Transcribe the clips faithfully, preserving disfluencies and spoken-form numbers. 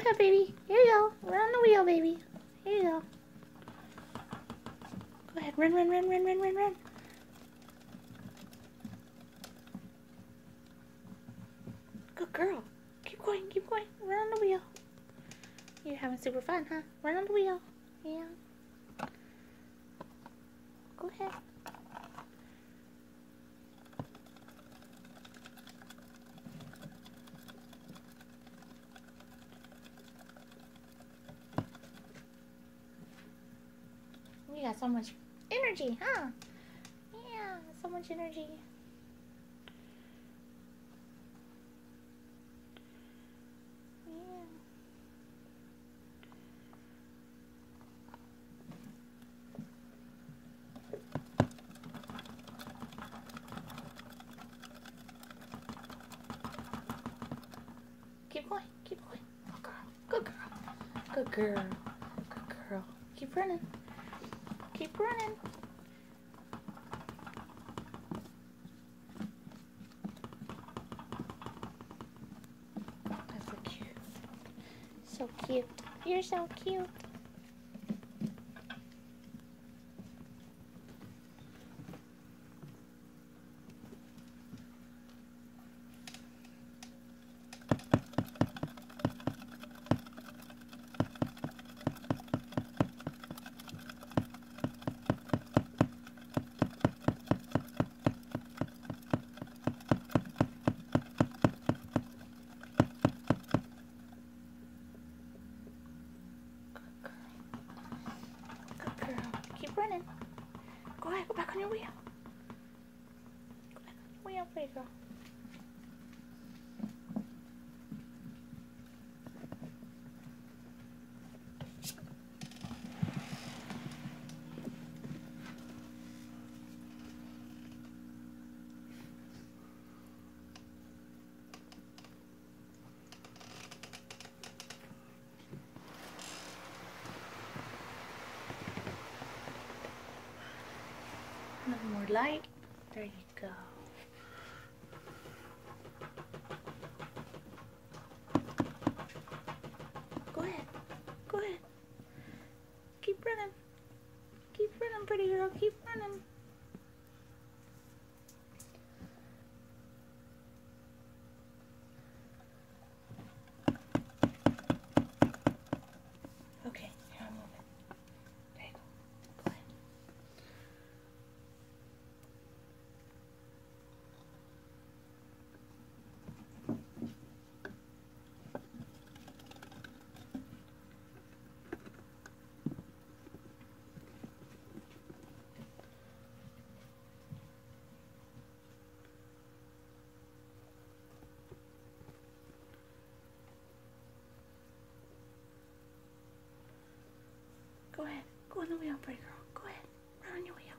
ahead, baby. Here you go. Run on the wheel, baby. Here you go. Go ahead. Run, run, run, run, run, run, run. Good girl. Keep going, keep going. Run on the wheel. You're having super fun, huh? Run on the wheel. Yeah. Go ahead. You got so much energy, huh? Yeah, so much energy. Yeah. Keep going, keep going. Good girl, good girl, good girl, good girl. Keep running, keep running. That's so cute. So cute. You're so cute. Keep running. Go ahead, go back on your wheel. Go back on your wheel, pretty girl. A little more light. There you go. Go ahead. Go ahead. Keep running. Keep running, pretty girl. Keep running. Okay, here I'm moving. There you go. Go ahead. Go ahead. Go on the wheel, pretty girl. Go ahead. Run on your wheel.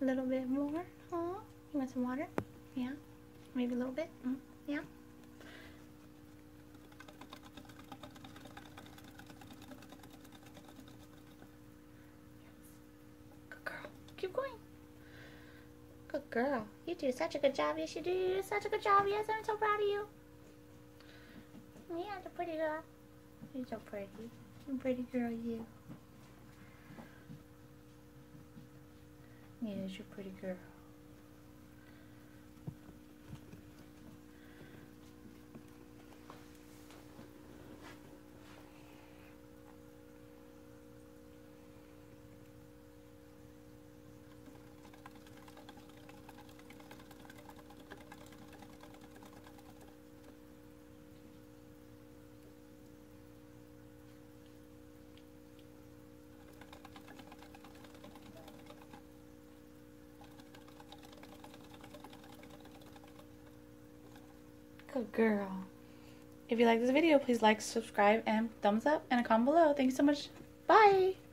little bit more. Oh, you want some water? Yeah. Maybe a little bit. Mm, yeah. Good girl. Keep going. Good girl. You do such a good job. Yes, you do such a good job. Yes, I'm so proud of you. Yeah, the pretty girl. You're so pretty. You're a pretty girl, you. Yes, you're a pretty girl. Good girl. If you like this video, please like, subscribe, and thumbs up, and a comment below. Thank you so much. Bye.